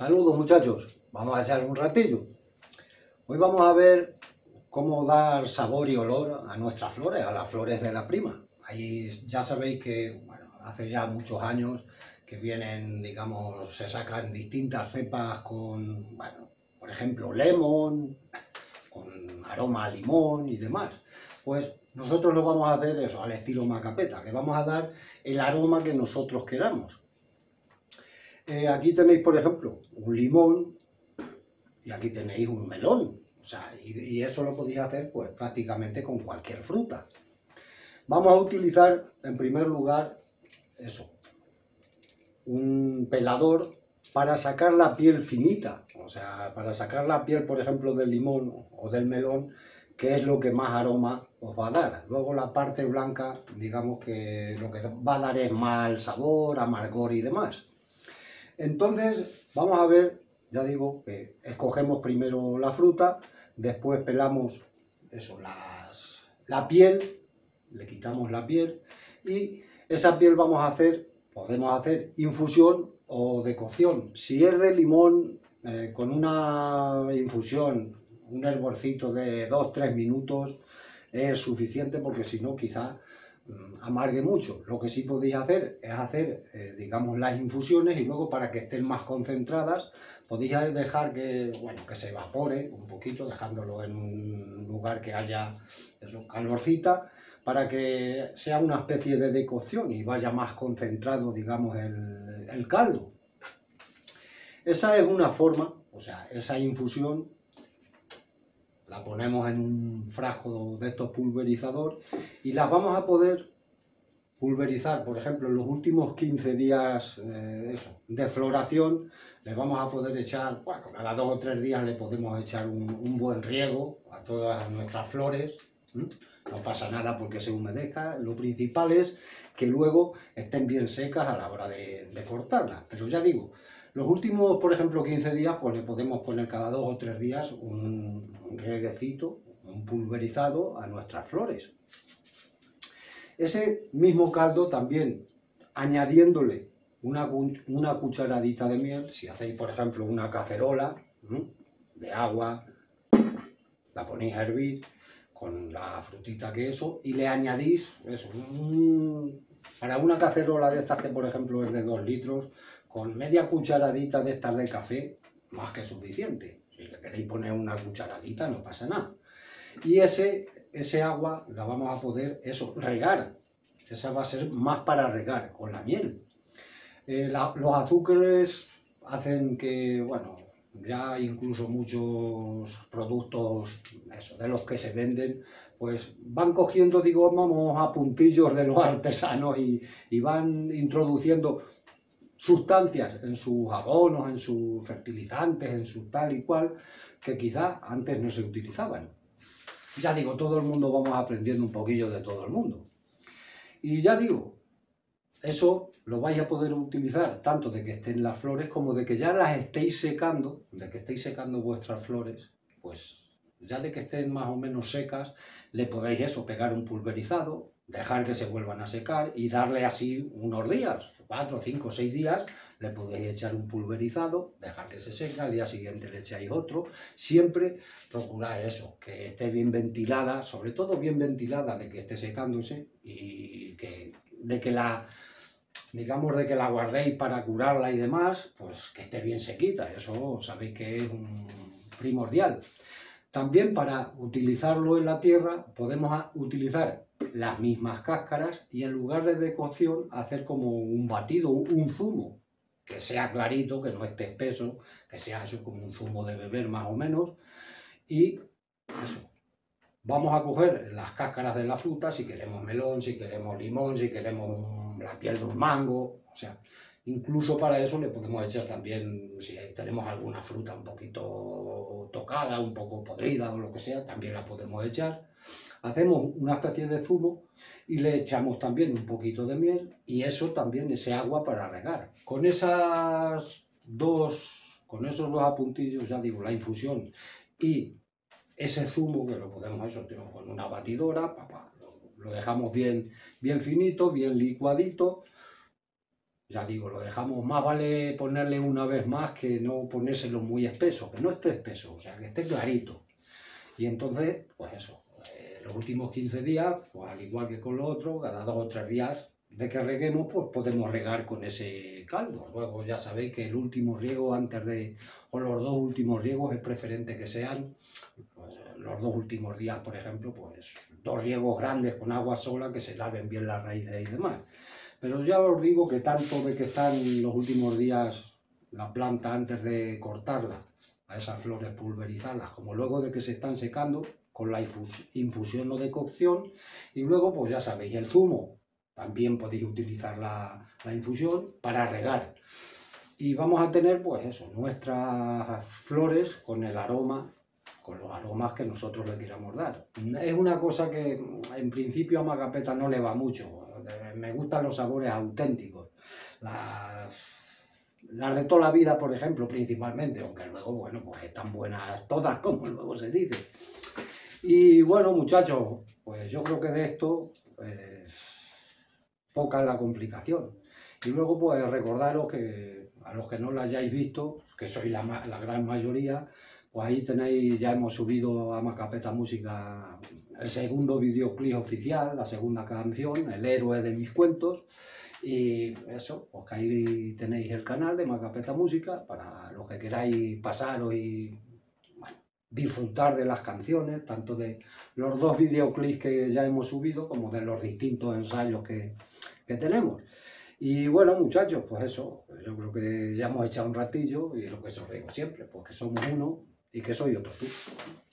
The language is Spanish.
Saludos muchachos, vamos a echar un ratillo. Hoy vamos a ver cómo dar sabor y olor a nuestras flores, a las flores de la prima. Ahí ya sabéis que hace ya muchos años que vienen, digamos, se sacan distintas cepas con, por ejemplo, lemon, con aroma a limón y demás. Pues nosotros lo vamos a hacer eso, al estilo macapeta, le vamos a dar el aroma que nosotros queramos. Aquí tenéis, por ejemplo, un limón y aquí tenéis un melón. O sea, y eso lo podéis hacer pues prácticamente con cualquier fruta. Vamos a utilizar en primer lugar eso, un pelador para sacar la piel finita. O sea, para sacar la piel, por ejemplo, del limón o del melón, que es lo que más aroma os va a dar. Luego la parte blanca, digamos que lo que va a dar es mal sabor, amargor y demás. Entonces, vamos a ver, ya digo, que escogemos primero la fruta, después pelamos eso, la piel, le quitamos la piel y esa piel podemos hacer infusión o decocción. Si es de limón, con una infusión, un hervorcito de 2-3 minutos es suficiente, porque si no quizá amargue mucho. Lo que sí podéis hacer es hacer, digamos, las infusiones y luego, para que estén más concentradas, podéis dejar que se evapore un poquito, dejándolo en un lugar que haya eso, calorcita, para que sea una especie de decocción y vaya más concentrado, digamos, el caldo. Esa es una forma, o sea, esa infusión la ponemos en un frasco de estos pulverizador y las vamos a poder pulverizar, por ejemplo, en los últimos 15 días de floración. Les vamos a poder echar, cada 2 o 3 días le podemos echar un buen riego a todas nuestras flores. No pasa nada porque se humedezca, lo principal es que luego estén bien secas a la hora de cortarlas. Pero ya digo, los últimos, por ejemplo, 15 días, pues le podemos poner cada 2 o 3 días un rieguecito, un pulverizado a nuestras flores. Ese mismo caldo también, añadiéndole una cucharadita de miel. Si hacéis, por ejemplo, una cacerola de agua, la ponéis a hervir con la frutita que eso, y le añadís eso, para una cacerola de estas que, por ejemplo, es de 2 litros, con media cucharadita de estas de café, más que suficiente. Si le queréis poner una cucharadita, no pasa nada. Y ese agua la vamos a poder regar. Esa va a ser más para regar con la miel. Los azúcares hacen que, ya incluso muchos productos de los que se venden, pues van cogiendo, digamos, a puntillos de los artesanos y van introduciendo sustancias en sus abonos, en sus fertilizantes, en su tal y cual, que quizá antes no se utilizaban. Ya digo, todo el mundo vamos aprendiendo un poquillo de todo el mundo. Y ya digo, eso lo vais a poder utilizar tanto de que estén las flores como de que ya las estéis secando, de que estéis secando vuestras flores, pues ya de que estén más o menos secas, le podéis pegar un pulverizado, dejar que se vuelvan a secar y darle así unos días, 4, 5, 6 días, le podéis echar un pulverizado, dejar que se seque, al día siguiente le echáis otro. Siempre procurar eso, que esté bien ventilada, sobre todo bien ventilada, de que esté secándose y de que la guardéis para curarla y demás, pues que esté bien sequita. Eso sabéis que es primordial. También, para utilizarlo en la tierra, podemos utilizar las mismas cáscaras y, en lugar de decocción, hacer como un batido, un zumo, que sea clarito, que no esté espeso, que sea eso como un zumo de beber más o menos. Y eso, vamos a coger las cáscaras de la fruta, si queremos melón, si queremos limón, si queremos la piel de un mango, o sea, incluso para eso le podemos echar también, si tenemos alguna fruta un poquito tocada, un poco podrida o lo que sea, también la podemos echar. Hacemos una especie de zumo y le echamos también un poquito de miel, y eso también, ese agua para regar. Con esos dos apuntillos, ya digo, la infusión y ese zumo, que lo podemos con una batidora, lo dejamos bien finito, bien licuadito, ya digo, lo dejamos, más vale ponerle una vez más que no ponérselo muy espeso, que no esté espeso, o sea, que esté clarito. Y entonces, pues eso, los últimos 15 días, pues al igual que con lo otro, cada 2 o 3 días de que reguemos, pues podemos regar con ese caldo. Luego ya sabéis que el último riego antes de, o los 2 últimos riegos es preferente que sean, pues, los 2 últimos días, por ejemplo, pues 2 riegos grandes con agua sola que se laven bien las raíces y demás. Pero ya os digo que tanto de que están los últimos días la planta antes de cortarla, a esas flores pulverizadas, como luego de que se están secando con la infusión o decocción, y luego pues ya sabéis, el zumo, también podéis utilizar la infusión para regar. Y vamos a tener pues eso, nuestras flores con el aroma, con los aromas que nosotros le queramos dar. Es una cosa que en principio a Macapeta no le va mucho, me gustan los sabores auténticos, las de toda la vida, por ejemplo, principalmente, aunque luego, bueno, pues están buenas todas, como luego se dice. Y bueno, muchachos, pues yo creo que de esto, pues, poca es la complicación. Y luego, pues recordaros que a los que no lo hayáis visto, que sois la gran mayoría, pues ahí tenéis, ya hemos subido a Macapeta Música el segundo videoclip oficial, la segunda canción, El héroe de mis cuentos. Y eso, pues que ahí tenéis el canal de Macapeta Música para los que queráis pasaros y bueno, disfrutar de las canciones, tanto de los 2 videoclips que ya hemos subido como de los distintos ensayos que tenemos. Y bueno, muchachos, pues eso, yo creo que ya hemos echado un ratillo y lo que os digo siempre, pues que somos uno y que soy otro tú.